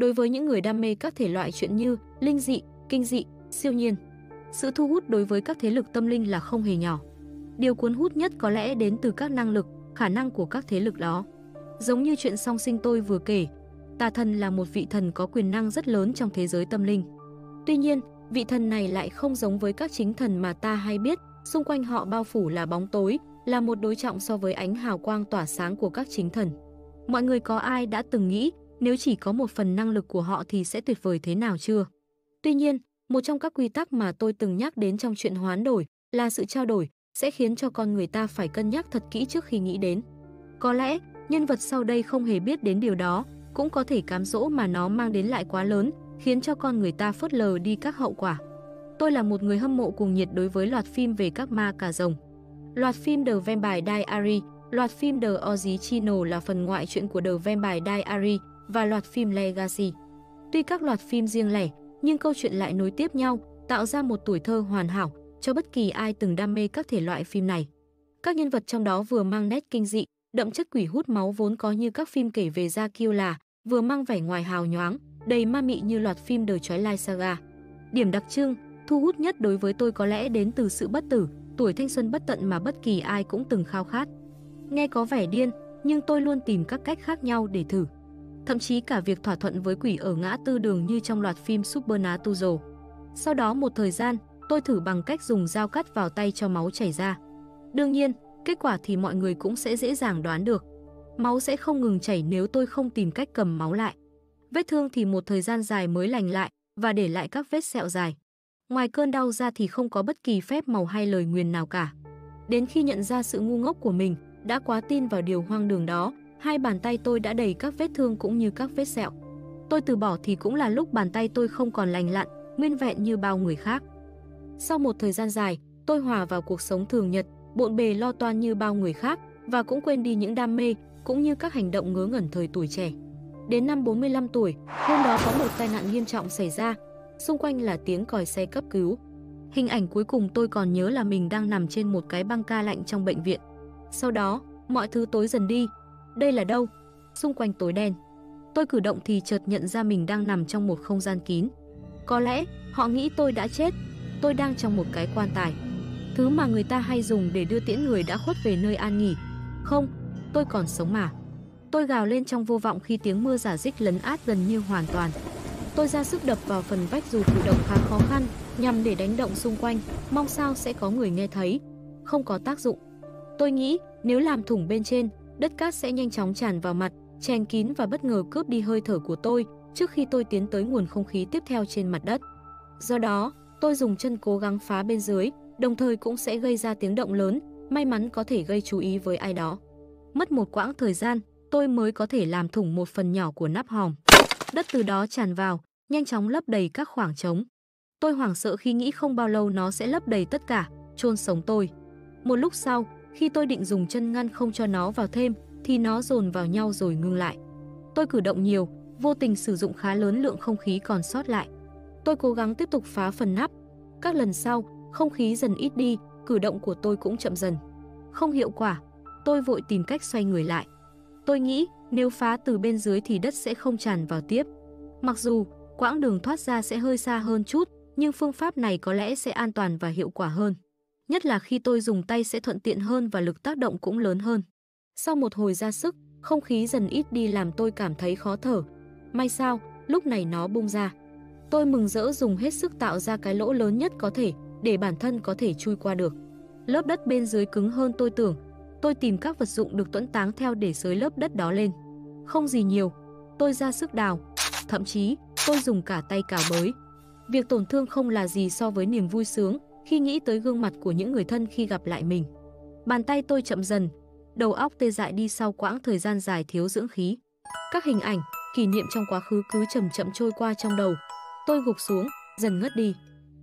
Đối với những người đam mê các thể loại truyện như linh dị, kinh dị, siêu nhiên, sự thu hút đối với các thế lực tâm linh là không hề nhỏ. Điều cuốn hút nhất có lẽ đến từ các năng lực, khả năng của các thế lực đó. Giống như chuyện song sinh tôi vừa kể, tà thần là một vị thần có quyền năng rất lớn trong thế giới tâm linh. Tuy nhiên, vị thần này lại không giống với các chính thần mà ta hay biết, xung quanh họ bao phủ là bóng tối, là một đối trọng so với ánh hào quang tỏa sáng của các chính thần. Mọi người có ai đã từng nghĩ nếu chỉ có một phần năng lực của họ thì sẽ tuyệt vời thế nào chưa? Tuy nhiên, một trong các quy tắc mà tôi từng nhắc đến trong chuyện hoán đổi là sự trao đổi sẽ khiến cho con người ta phải cân nhắc thật kỹ trước khi nghĩ đến. Có lẽ, nhân vật sau đây không hề biết đến điều đó, cũng có thể cám dỗ mà nó mang đến lại quá lớn, khiến cho con người ta phớt lờ đi các hậu quả. Tôi là một người hâm mộ cuồng nhiệt đối với loạt phim về các ma cà rồng. Loạt phim The Vampire Diaries, loạt phim The Original là phần ngoại truyện của The Vampire Diaries và loạt phim Legacy. Tuy các loạt phim riêng lẻ, nhưng câu chuyện lại nối tiếp nhau, tạo ra một tuổi thơ hoàn hảo cho bất kỳ ai từng đam mê các thể loại phim này. Các nhân vật trong đó vừa mang nét kinh dị, đậm chất quỷ hút máu vốn có như các phim kể về Dracula, vừa mang vẻ ngoài hào nhoáng, đầy ma mị như loạt phim The Twilight Saga. Điểm đặc trưng, thu hút nhất đối với tôi có lẽ đến từ sự bất tử, tuổi thanh xuân bất tận mà bất kỳ ai cũng từng khao khát. Nghe có vẻ điên, nhưng tôi luôn tìm các cách khác nhau để thử. Thậm chí cả việc thỏa thuận với quỷ ở ngã tư đường như trong loạt phim Supernatural. Sau đó một thời gian, tôi thử bằng cách dùng dao cắt vào tay cho máu chảy ra. Đương nhiên, kết quả thì mọi người cũng sẽ dễ dàng đoán được. Máu sẽ không ngừng chảy nếu tôi không tìm cách cầm máu lại. Vết thương thì một thời gian dài mới lành lại và để lại các vết sẹo dài. Ngoài cơn đau ra thì không có bất kỳ phép màu hay lời nguyền nào cả. Đến khi nhận ra sự ngu ngốc của mình, đã quá tin vào điều hoang đường đó, hai bàn tay tôi đã đầy các vết thương cũng như các vết sẹo. Tôi từ bỏ thì cũng là lúc bàn tay tôi không còn lành lặn, nguyên vẹn như bao người khác. Sau một thời gian dài, tôi hòa vào cuộc sống thường nhật, bộn bề lo toan như bao người khác và cũng quên đi những đam mê cũng như các hành động ngớ ngẩn thời tuổi trẻ. Đến năm 45 tuổi, hôm đó có một tai nạn nghiêm trọng xảy ra, xung quanh là tiếng còi xe cấp cứu. Hình ảnh cuối cùng tôi còn nhớ là mình đang nằm trên một cái băng ca lạnh trong bệnh viện. Sau đó, mọi thứ tối dần đi. Đây là đâu? Xung quanh tối đen. Tôi cử động thì chợt nhận ra mình đang nằm trong một không gian kín. Có lẽ họ nghĩ tôi đã chết. Tôi đang trong một cái quan tài, thứ mà người ta hay dùng để đưa tiễn người đã khuất về nơi an nghỉ. Không, tôi còn sống mà. Tôi gào lên trong vô vọng khi tiếng mưa rả rích lấn át gần như hoàn toàn. Tôi ra sức đập vào phần vách dù cử động khá khó khăn, nhằm để đánh động xung quanh, mong sao sẽ có người nghe thấy. Không có tác dụng. Tôi nghĩ nếu làm thủng bên trên, đất cát sẽ nhanh chóng tràn vào mặt, chèn kín và bất ngờ cướp đi hơi thở của tôi trước khi tôi tiến tới nguồn không khí tiếp theo trên mặt đất. Do đó, tôi dùng chân cố gắng phá bên dưới, đồng thời cũng sẽ gây ra tiếng động lớn, may mắn có thể gây chú ý với ai đó. Mất một quãng thời gian, tôi mới có thể làm thủng một phần nhỏ của nắp hòm. Đất từ đó tràn vào, nhanh chóng lấp đầy các khoảng trống. Tôi hoảng sợ khi nghĩ không bao lâu nó sẽ lấp đầy tất cả, chôn sống tôi. Một lúc sau, khi tôi định dùng chân ngăn không cho nó vào thêm, thì nó dồn vào nhau rồi ngưng lại. Tôi cử động nhiều, vô tình sử dụng khá lớn lượng không khí còn sót lại. Tôi cố gắng tiếp tục phá phần nắp. Các lần sau, không khí dần ít đi, cử động của tôi cũng chậm dần. Không hiệu quả, tôi vội tìm cách xoay người lại. Tôi nghĩ nếu phá từ bên dưới thì đất sẽ không tràn vào tiếp. Mặc dù quãng đường thoát ra sẽ hơi xa hơn chút, nhưng phương pháp này có lẽ sẽ an toàn và hiệu quả hơn. Nhất là khi tôi dùng tay sẽ thuận tiện hơn và lực tác động cũng lớn hơn. Sau một hồi ra sức, không khí dần ít đi làm tôi cảm thấy khó thở. May sao, lúc này nó bung ra. Tôi mừng rỡ dùng hết sức tạo ra cái lỗ lớn nhất có thể để bản thân có thể chui qua được. Lớp đất bên dưới cứng hơn tôi tưởng. Tôi tìm các vật dụng được tuẫn táng theo để xới lớp đất đó lên. Không gì nhiều, tôi ra sức đào. Thậm chí, tôi dùng cả tay cào bới. Việc tổn thương không là gì so với niềm vui sướng khi nghĩ tới gương mặt của những người thân khi gặp lại mình. Bàn tay tôi chậm dần, đầu óc tê dại đi sau quãng thời gian dài thiếu dưỡng khí. Các hình ảnh, kỷ niệm trong quá khứ cứ chậm chậm trôi qua trong đầu. Tôi gục xuống, dần ngất đi.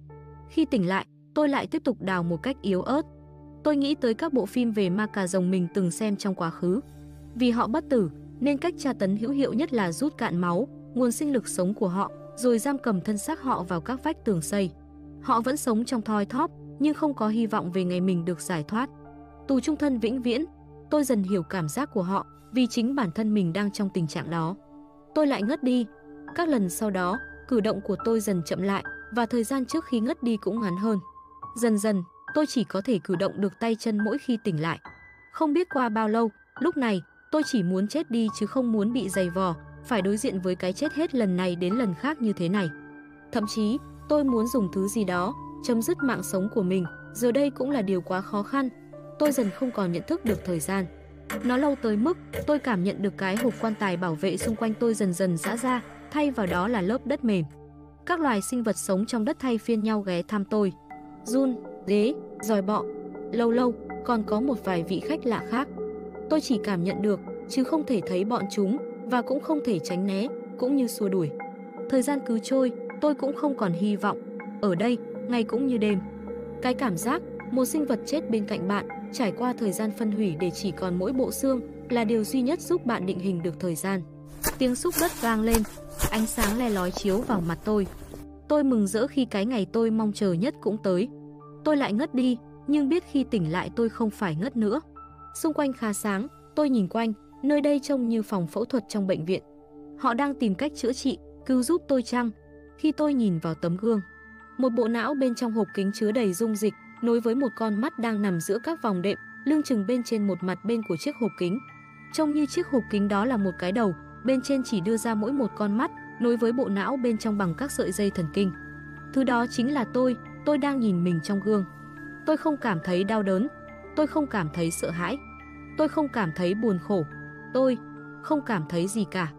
Khi tỉnh lại, tôi lại tiếp tục đào một cách yếu ớt. Tôi nghĩ tới các bộ phim về ma cà rồng mình từng xem trong quá khứ. Vì họ bất tử, nên cách tra tấn hữu hiệu nhất là rút cạn máu, nguồn sinh lực sống của họ, rồi giam cầm thân xác họ vào các vách tường xây. Họ vẫn sống trong thoi thóp, nhưng không có hy vọng về ngày mình được giải thoát. Tù chung thân vĩnh viễn. Tôi dần hiểu cảm giác của họ, vì chính bản thân mình đang trong tình trạng đó. Tôi lại ngất đi. Các lần sau đó, cử động của tôi dần chậm lại và thời gian trước khi ngất đi cũng ngắn hơn. Dần dần, tôi chỉ có thể cử động được tay chân mỗi khi tỉnh lại. Không biết qua bao lâu, lúc này, tôi chỉ muốn chết đi chứ không muốn bị giày vò, phải đối diện với cái chết hết lần này đến lần khác như thế này. Thậm chí, tôi muốn dùng thứ gì đó, chấm dứt mạng sống của mình, giờ đây cũng là điều quá khó khăn. Tôi dần không còn nhận thức được thời gian. Nó lâu tới mức tôi cảm nhận được cái hộp quan tài bảo vệ xung quanh tôi dần dần giã ra, thay vào đó là lớp đất mềm. Các loài sinh vật sống trong đất thay phiên nhau ghé thăm tôi. Giun, dế, giòi bọ. Lâu lâu, còn có một vài vị khách lạ khác. Tôi chỉ cảm nhận được, chứ không thể thấy bọn chúng, và cũng không thể tránh né, cũng như xua đuổi. Thời gian cứ trôi, tôi cũng không còn hy vọng. Ở đây, ngày cũng như đêm. Cái cảm giác, một sinh vật chết bên cạnh bạn, trải qua thời gian phân hủy để chỉ còn mỗi bộ xương, là điều duy nhất giúp bạn định hình được thời gian. Tiếng xúc đất vang lên, ánh sáng le lói chiếu vào mặt tôi. Tôi mừng rỡ khi cái ngày tôi mong chờ nhất cũng tới. Tôi lại ngất đi, nhưng biết khi tỉnh lại tôi không phải ngất nữa. Xung quanh khá sáng, tôi nhìn quanh, nơi đây trông như phòng phẫu thuật trong bệnh viện. Họ đang tìm cách chữa trị, cứu giúp tôi chăng? Khi tôi nhìn vào tấm gương, một bộ não bên trong hộp kính chứa đầy dung dịch, nối với một con mắt đang nằm giữa các vòng đệm, lưng chừng bên trên một mặt bên của chiếc hộp kính. Trông như chiếc hộp kính đó là một cái đầu, bên trên chỉ đưa ra mỗi một con mắt, nối với bộ não bên trong bằng các sợi dây thần kinh. Thứ đó chính là tôi đang nhìn mình trong gương. Tôi không cảm thấy đau đớn, tôi không cảm thấy sợ hãi, tôi không cảm thấy buồn khổ, tôi không cảm thấy gì cả.